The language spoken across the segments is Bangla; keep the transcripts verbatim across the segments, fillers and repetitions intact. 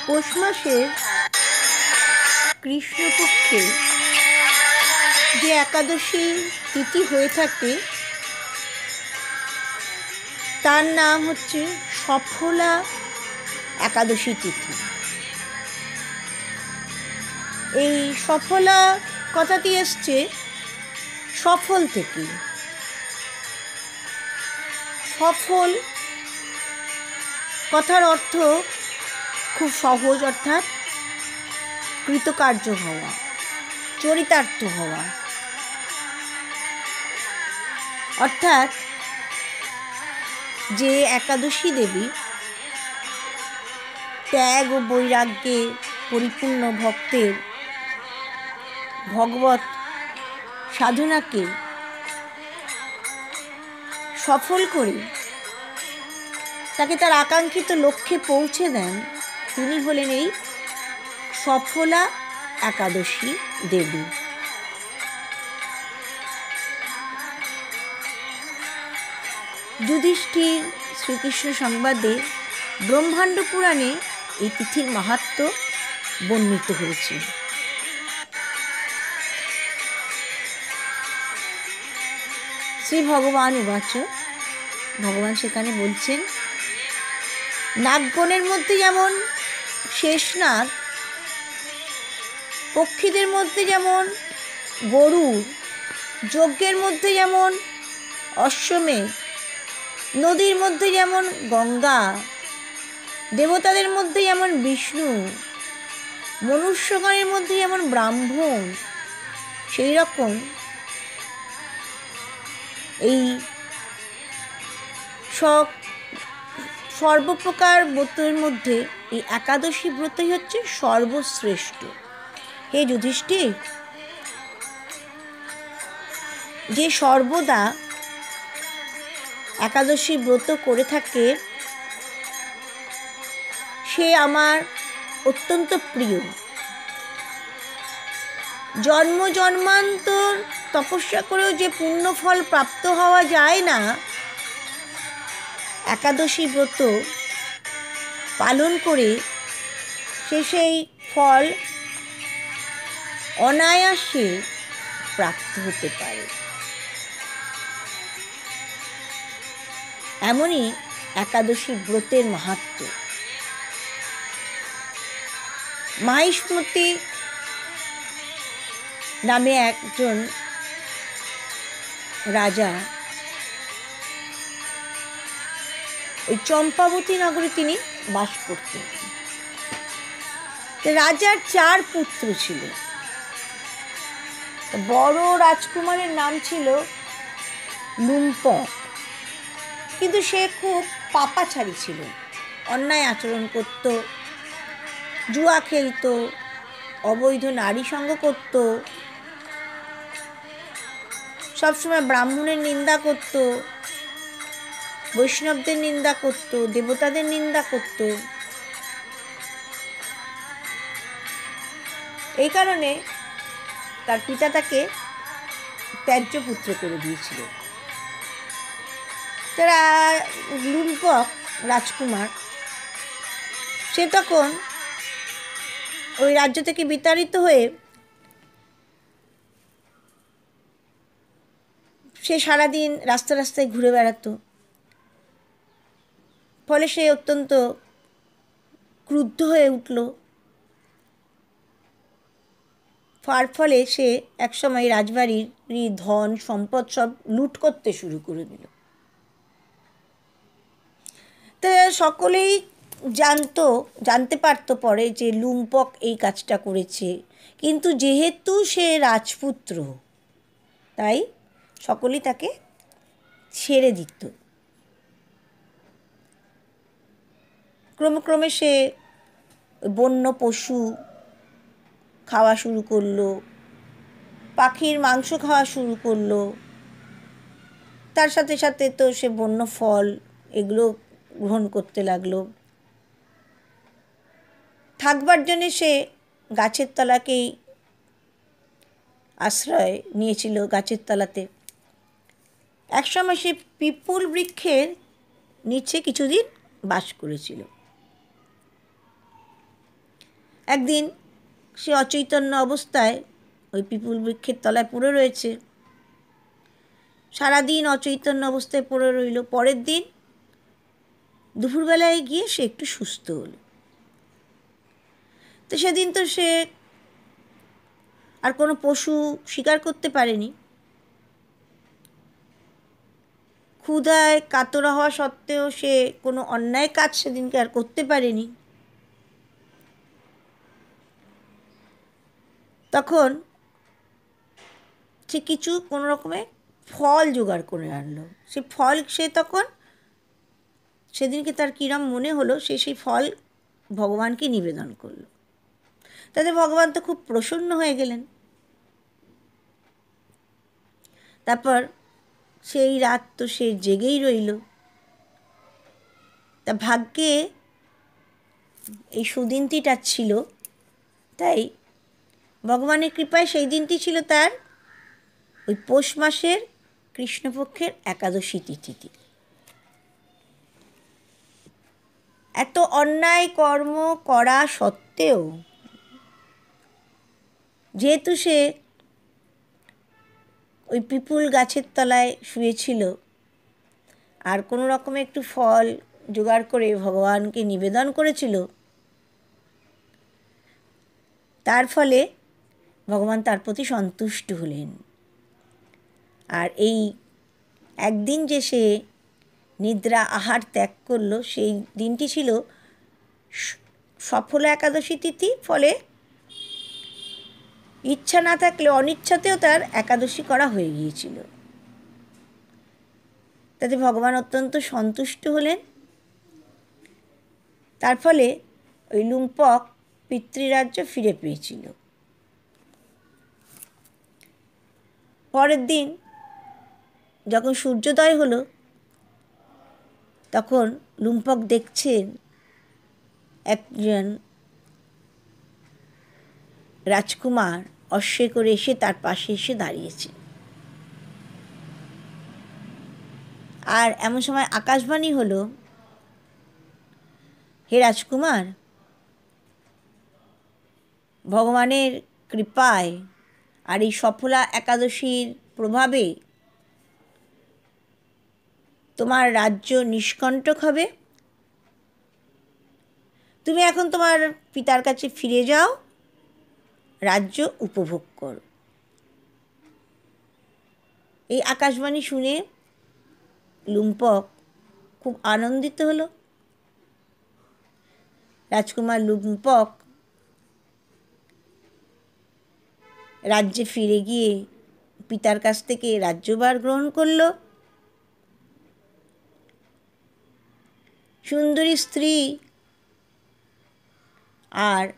পৌষ মাসের কৃষ্ণপক্ষে যে একাদশী তিথি হয়ে থাকে তার নাম হচ্ছে সফলা একাদশী তিথি। এই সফলা কথাটি এসছে সফল থেকে। সফল কথার অর্থ খুব সহজ, অর্থাৎ কৃতকার্য হওয়া, চরিতার্থ হওয়া। অর্থাৎ যে একাদশী দেবী ত্যাগ ও বৈরাগ্যে পরিপূর্ণ ভক্তের ভগবত সাধনাকে সফল করে তাকে তার আকাঙ্ক্ষিত লক্ষ্যে পৌঁছে দেন, তিনি হলেন এই সফলা একাদশী দেবী। যুধিষ্ঠির শ্রীকৃষ্ণ সংবাদে ব্রহ্মাণ্ড পুরাণে এই তিথির মাহাত্ম্য বর্ণিত হয়েছে। শ্রী ভগবান উবাচ, ভগবান সেখানে বলছেন, নাগগণের মধ্যে যেমন শেষনাগ, পক্ষীদের মধ্যে যেমন গরুড়, যজ্ঞের মধ্যে যেমন অশ্বমেধ, নদীর মধ্যে যেমন গঙ্গা, দেবতাদের মধ্যে যেমন বিষ্ণু, মনুষ্যগণের মধ্যে যেমন ব্রাহ্মণ, সেই রকম এই সব সর্বপ্রকার ব্রতের মধ্যে এই একাদশী ব্রতই হচ্ছে সর্বশ্রেষ্ঠ। হে যুধিষ্ঠির, যে সর্বদা একাদশী ব্রত করে থাকে সে আমার অত্যন্ত প্রিয়। জন্ম জন্মান্তর তপস্যা করেও যে পুণ্যফল প্রাপ্ত হওয়া যায় না, একাদশী ব্রত পালন করে সে সেই ফল অনায়াসে প্রাপ্ত হতে পারে। এমনই একাদশী ব্রতের মাহাত্ম্য। মাহিষ্মতি নামে একজন রাজা ওই চম্পাবতী নগরে তিনি বাস করতেন। রাজার চার পুত্র ছিল। বড় রাজকুমারের নাম ছিল লুম্পক, কিন্তু সে খুব পাপাচারী ছিল, অন্যায় আচরণ করত, জুয়া খেলত, অবৈধ নারী সঙ্গ করত, সবসময় ব্রাহ্মণের নিন্দা করত, বৈষ্ণবদের নিন্দা করত, দেবতাদের নিন্দা করত। এই কারণে তার পিতা তাকে ত্যায্য পুত্র করে দিয়েছিল। তারা লুম্পক রাজকুমার সে তখন ওই রাজ্য থেকে বিতাড়িত হয়ে সে সারাদিন রাস্তা রাস্তায় ঘুরে বেড়াতো। ফলে সে অত্যন্ত ক্রুদ্ধ হয়ে উঠল। তার ফলে সে একসময় রাজবাড়ির ধন সম্পদ সব লুট করতে শুরু করে দিল। তো সকলেই জানতো জানতে পারতো পরে যে লুম্পক এই কাজটা করেছে, কিন্তু যেহেতু সে রাজপুত্র তাই সকলেই তাকে ছেড়ে দিত। ক্রমে ক্রমে সে বন্য পশু খাওয়া শুরু করলো, পাখির মাংস খাওয়া শুরু করলো, তার সাথে সাথে তো সে বন্য ফল এগুলো গ্রহণ করতে লাগলো। থাকবার জন্যে সে গাছের তলাকেই আশ্রয় নিয়েছিল, গাছের তলাতে। একসময় সে পিপুল বৃক্ষের নিচে কিছুদিন বাস করেছিল। একদিন সে অচৈতন্য অবস্থায় ওই পিপুল বৃক্ষের তলায় পড়ে রয়েছে। সারাদিন অচৈতন্য অবস্থায় পড়ে রইল। পরের দিন দুপুরবেলায় গিয়ে সে একটু সুস্থ হলো। তো সেদিন তো সে আর কোনো পশু শিকার করতে পারেনি। ক্ষুধায় কাতর হওয়া সত্ত্বেও সে কোনো অন্যায় কাজ সেদিনকে আর করতে পারেনি। তখন সে কিছু কোনো রকমে ফল জোগাড় করে আনলো। সে ফল সে তখন সেদিনকে তার কিরম মনে হলো, সে সেই ফল ভগবানকে নিবেদন করলো। তাতে ভগবান তো খুব প্রসন্ন হয়ে গেলেন। তারপর সেই রাত তো সে জেগেই রইল। তা ভাগ্যে এই সুদিনটিটা ছিল, তাই ভগবানের কৃপায় সেই দিনটি ছিল তার ওই পৌষ মাসের কৃষ্ণপক্ষের একাদশী তিথিতে। এত অন্যায় কর্ম করা সত্ত্বেও যেহেতু সে ওই পিপুল গাছের তলায় শুয়েছিল আর কোনো রকমে একটু ফল জোগাড় করে ভগবানকে নিবেদন করেছিল, তার ফলে ভগবান তার প্রতি সন্তুষ্ট হলেন। আর এই একদিন যে সে নিদ্রা আহার ত্যাগ করলো, সেই দিনটি ছিল সফলা একাদশী তিথি। ফলে ইচ্ছা না থাকলে অনিচ্ছাতেও তার একাদশী করা হয়ে গিয়েছিল। তাতে ভগবান অত্যন্ত সন্তুষ্ট হলেন। তার ফলে ওই লুম্পক পিতৃরাজ্য ফিরে পেয়েছিল। পরের দিন যখন সূর্যোদয় হলো, তখন লুম্পক দেখছেন একজন রাজকুমার অশ্বে করে এসে তার পাশে এসে দাঁড়িয়েছে। আর এমন সময় আকাশবাণী হলো, হে রাজকুমার, ভগবানের কৃপায় আর এই সফলা একাদশীর প্রভাবে তোমার রাজ্য নিষ্কণ্টক হবে। তুমি এখন তোমার পিতার কাছে ফিরে যাও, রাজ্য উপভোগ করো। এই আকাশবাণী শুনে লুম্পক খুব আনন্দিত হলো। রাজকুমার লুম্পক রাজ্যে ফিরে গিয়ে পিতার কাছ থেকে রাজ্যভার গ্রহণ করল। সুন্দরী স্ত্রী আর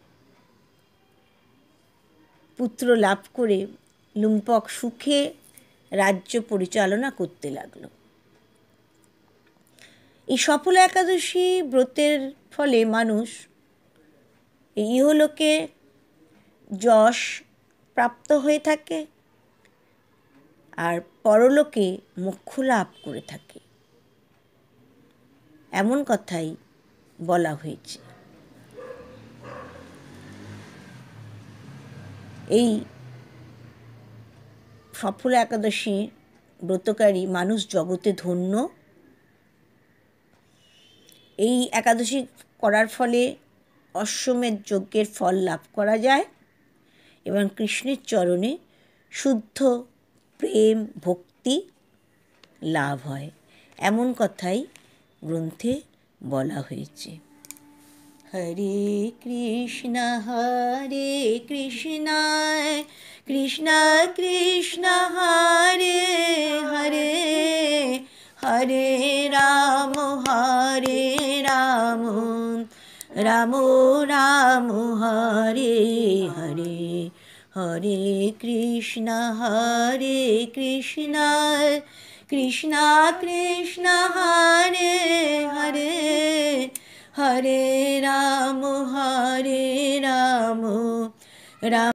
পুত্র লাভ করে লুম্পক সুখে রাজ্য পরিচালনা করতে লাগল। এই সফলা একাদশী ব্রতের ফলে মানুষ ইহলোকে যশ প্রাপ্ত হয়ে থাকে আর পরলোকে মোক্ষ লাভ করে থাকে, এমন কথাই বলা হয়েছে। এই সফলা একাদশী ব্রতকারী মানুষ জগতে ধন্য। এই একাদশী করার ফলে অশ্বমেধ যজ্ঞের ফল লাভ করা যায় এবং কৃষ্ণের চরণে শুদ্ধ প্রেম ভক্তি লাভ হয়, এমন কথাই গ্রন্থে বলা হয়েছে। হরে কৃষ্ণ হরে কৃষ্ণ কৃষ্ণ কৃষ্ণ হরে হরে হরে রাম হরে রাম রাম রাম হরে হরে হরে কৃষ্ণ হরে কৃষ্ণ কৃষ্ণ কৃষ্ণ হরে হরে হরে রাম হরে রাম রাম